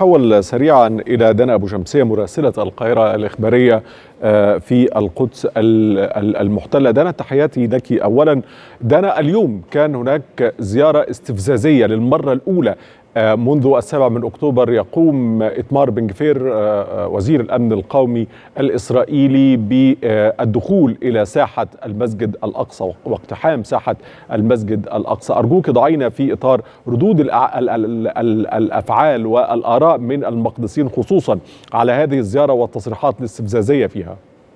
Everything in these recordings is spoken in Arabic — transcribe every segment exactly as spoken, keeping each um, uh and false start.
نتحول سريعا إلى دنا أبو شمسية مراسلة القاهرة الإخبارية في القدس المحتلة. دنا، تحياتي لك. أولا دنا، اليوم كان هناك زيارة استفزازية للمرة الأولى منذ السابع من أكتوبر. يقوم إتمار بن جفير وزير الأمن القومي الإسرائيلي بالدخول إلى ساحة المسجد الأقصى واقتحام ساحة المسجد الأقصى. أرجوك ضعينا في إطار ردود الأفعال والآراء من المقدسين خصوصا على هذه الزيارة والتصريحات الاستفزازية فيها.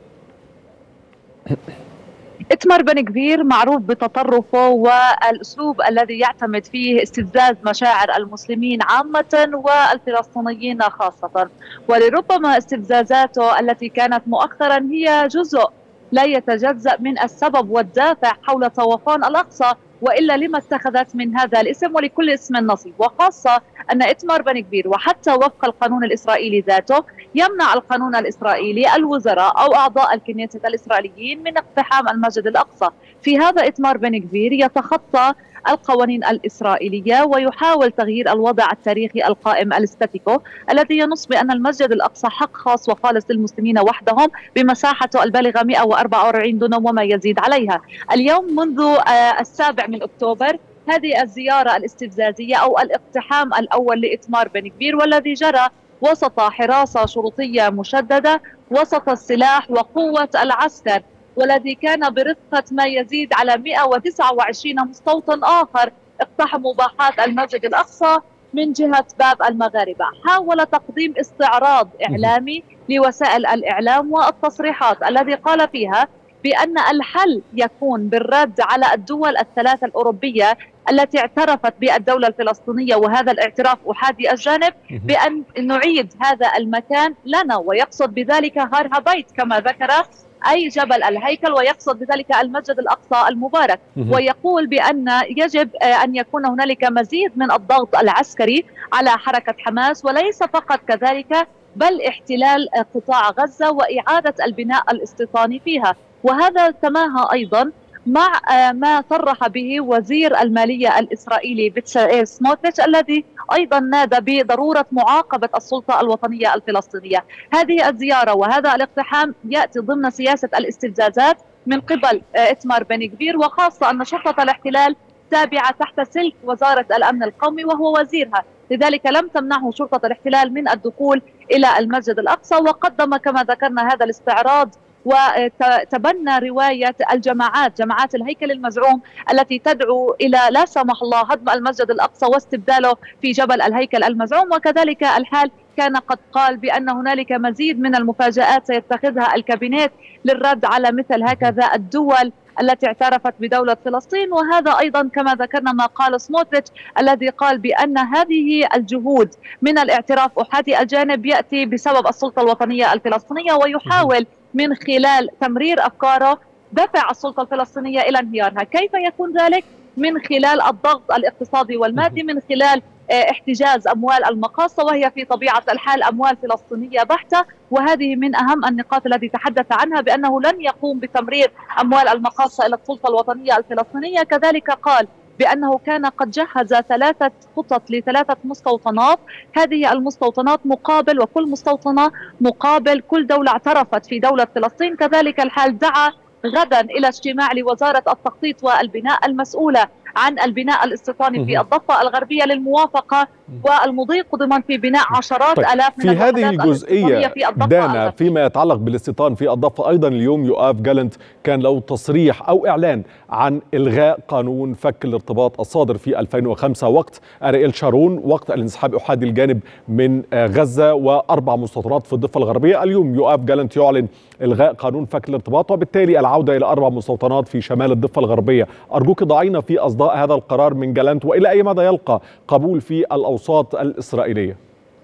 إتمار بن جفير معروف بتطرفه والأسلوب الذي يعتمد فيه استفزاز مشاعر المسلمين عامة والفلسطينيين خاصة، ولربما استفزازاته التي كانت مؤخرا هي جزء لا يتجزأ من السبب والدافع حول طوفان الأقصى، وإلا لما اتخذت من هذا الاسم، ولكل اسم نصيب، وخاصة أن إتمار بن جفير وحتى وفق القانون الإسرائيلي ذاته يمنع القانون الإسرائيلي الوزراء أو أعضاء الكنيسة الإسرائيليين من اقتحام المسجد الأقصى. في هذا إتمار بن جفير يتخطى القوانين الإسرائيلية ويحاول تغيير الوضع التاريخي القائم الاستاتيكو الذي ينص بأن المسجد الأقصى حق خاص وخالص للمسلمين وحدهم بمساحته البالغة مئة وأربعة وأربعين دونم وما يزيد عليها. اليوم منذ السابع من أكتوبر هذه الزيارة الاستفزازية أو الاقتحام الأول لإتمار بن جفير، والذي جرى وسط حراسة شرطية مشددة، وسط السلاح وقوة العسكر، والذي كان برفقة ما يزيد على مئة وتسعة وعشرين مستوطن آخر اقتحموا باحات المسجد الأقصى من جهة باب المغاربة. حاول تقديم استعراض إعلامي لوسائل الإعلام والتصريحات الذي قال فيها بأن الحل يكون بالرد على الدول الثلاثة الأوروبية التي اعترفت بالدولة الفلسطينية، وهذا الاعتراف أحادي الجانب، بأن نعيد هذا المكان لنا، ويقصد بذلك هارها بيت كما ذكر، أي جبل الهيكل، ويقصد بذلك المسجد الأقصى المبارك. ويقول بأن يجب أن يكون هنالك مزيد من الضغط العسكري على حركة حماس، وليس فقط كذلك بل احتلال قطاع غزة وإعادة البناء الاستيطاني فيها. وهذا تماهى أيضا مع ما صرح به وزير المالية الإسرائيلي بتشاليل سموتريتش الذي أيضا نادى بضرورة معاقبة السلطة الوطنية الفلسطينية. هذه الزيارة وهذا الاقتحام يأتي ضمن سياسة الاستفزازات من قبل إتمار بن جفير، وخاصة أن شرطة الاحتلال تابعة تحت سلك وزارة الأمن القومي وهو وزيرها، لذلك لم تمنعه شرطة الاحتلال من الدخول إلى المسجد الأقصى. وقدم كما ذكرنا هذا الاستعراض وتبنى رواية الجماعات، جماعات الهيكل المزعوم التي تدعو إلى لا سمح الله هدم المسجد الأقصى واستبداله في جبل الهيكل المزعوم. وكذلك الحال كان قد قال بأن هنالك مزيد من المفاجآت سيتخذها الكابينت للرد على مثل هكذا الدول التي اعترفت بدولة فلسطين. وهذا أيضا كما ذكرنا ما قال سموتريتش الذي قال بأن هذه الجهود من الاعتراف أحادي الجانب يأتي بسبب السلطة الوطنية الفلسطينية، ويحاول من خلال تمرير أفكاره دفع السلطة الفلسطينية إلى انهيارها. كيف يكون ذلك؟ من خلال الضغط الاقتصادي والمادي، من خلال احتجاز أموال المقاصة، وهي في طبيعة الحال أموال فلسطينية بحتة. وهذه من أهم النقاط التي تحدث عنها بأنه لن يقوم بتمرير أموال المقاصة إلى السلطة الوطنية الفلسطينية. كذلك قال بأنه كان قد جهز ثلاثة خطط لثلاثة مستوطنات، هذه المستوطنات مقابل وكل مستوطنة مقابل كل دولة اعترفت في دولة فلسطين. كذلك الحال دعا غدا إلى اجتماع لوزارة التخطيط والبناء المسؤولة عن البناء الاستيطاني في الضفة الغربية للموافقة والمضي قدما في بناء عشرات طيب آلاف من في هذه الجزئية في دانا فيما يتعلق بالاستيطان في الضفة، أيضا اليوم يؤاف جالنت كان له تصريح أو إعلان عن إلغاء قانون فك الارتباط الصادر في ألفين وخمسة وقت أرييل شارون، وقت الانسحاب أحادي الجانب من غزة وأربع مستوطنات في الضفة الغربية. اليوم يؤاف جالنت يعلن إلغاء قانون فك الارتباط وبالتالي العودة إلى أربع مستوطنات في شمال الضفة الغربية. أرجوك ضعينا في أصداء هذا القرار من جالنت، وإلى أي مدى يلقى قبول في الأوساط الإسرائيلية؟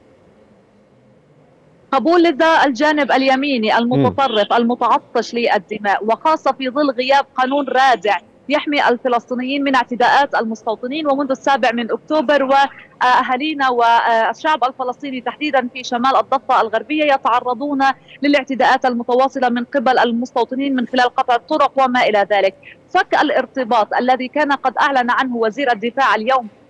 قبول لدى الجانب اليميني المتطرف المتعطش للدماء، وخاصة في ظل غياب قانون رادع يحمي الفلسطينيين من اعتداءات المستوطنين. ومنذ السابع من أكتوبر وأهالينا والشعب الفلسطيني تحديدا في شمال الضفة الغربية يتعرضون للاعتداءات المتواصلة من قبل المستوطنين من خلال قطع الطرق وما إلى ذلك. فك الارتباط الذي كان قد أعلن عنه وزير الدفاع اليوم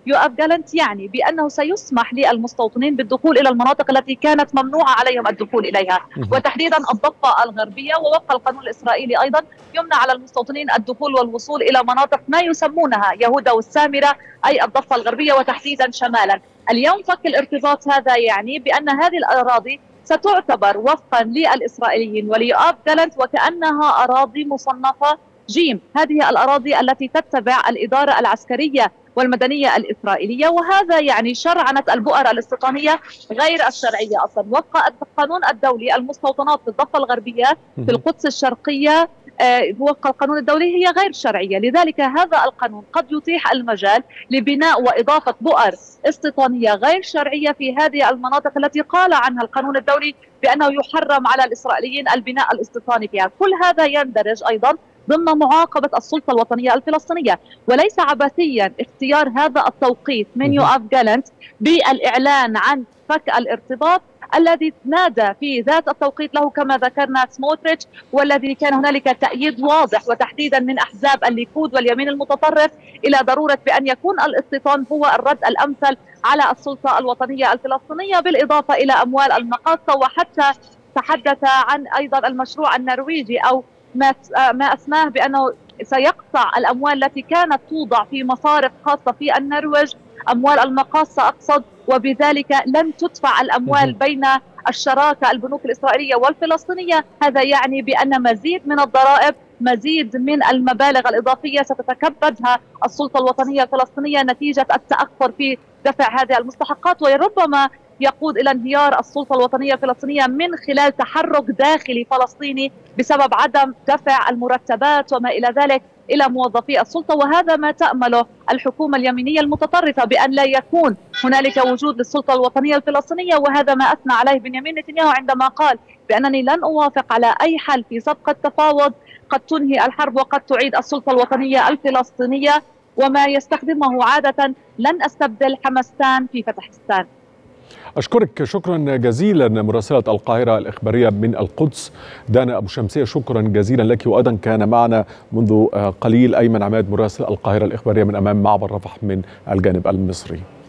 يوآف جالنت يعني بأنه سيسمح للمستوطنين بالدخول إلى المناطق التي كانت ممنوعة عليهم الدخول إليها، وتحديدا الضفة الغربية، ووفق القانون الإسرائيلي أيضا يمنع على المستوطنين الدخول والوصول إلى مناطق ما يسمونها يهودا والسامرة، أي الضفة الغربية وتحديدا شمالا. اليوم فك الارتباط هذا يعني بأن هذه الأراضي ستعتبر وفقا للإسرائيليين وليوآف جالنت وكأنها أراضي مصنفة جيم، هذه الأراضي التي تتبع الإدارة العسكرية والمدنية الإسرائيلية، وهذا يعني شرعنة البؤر الاستيطانية غير الشرعية أصلا. وفق القانون الدولي المستوطنات في الضفة الغربية في القدس الشرقية وفق القانون الدولي هي غير شرعية، لذلك هذا القانون قد يتيح المجال لبناء وإضافة بؤر استيطانية غير شرعية في هذه المناطق التي قال عنها القانون الدولي بأنه يحرم على الإسرائيليين البناء الاستيطاني فيها. كل هذا يندرج أيضا ضمن معاقبة السلطة الوطنية الفلسطينية، وليس عبثيا اختيار هذا التوقيت من يوآف جالنت بالإعلان عن فك الارتباط الذي نادى في ذات التوقيت له كما ذكرنا سموتريتش، والذي كان هنالك تأييد واضح وتحديدا من أحزاب الليكود واليمين المتطرف إلى ضرورة بأن يكون الاستيطان هو الرد الأمثل على السلطة الوطنية الفلسطينية، بالإضافة إلى أموال المقاصة، وحتى تحدث عن أيضا المشروع النرويجي أو ما ما أسماه بأنه سيقطع الأموال التي كانت توضع في مصارف خاصة في النرويج، أموال المقاصة أقصد، وبذلك لن تدفع الأموال بين الشراكة البنوك الإسرائيلية والفلسطينية. هذا يعني بأن مزيد من الضرائب، مزيد من المبالغ الإضافية ستتكبدها السلطة الوطنية الفلسطينية نتيجة التأخر في دفع هذه المستحقات، وربما يقود إلى انهيار السلطة الوطنية الفلسطينية من خلال تحرك داخلي فلسطيني بسبب عدم دفع المرتبات وما إلى ذلك إلى موظفي السلطة. وهذا ما تأمله الحكومة اليمينية المتطرفة، بأن لا يكون هنالك وجود للسلطة الوطنية الفلسطينية، وهذا ما أثنى عليه بنيامين نتنياهو عندما قال بأنني لن أوافق على أي حل في صفقة تفاوض قد تنهي الحرب وقد تعيد السلطة الوطنية الفلسطينية، وما يستخدمه عادة لن أستبدل حمستان في فتحستان. أشكرك شكرا جزيلا مراسلة القاهرة الإخبارية من القدس دانا أبو شمسية، شكرا جزيلا لك. وأيضا كان معنا منذ قليل أيمن عماد مراسل القاهرة الإخبارية من أمام معبر رفح من الجانب المصري.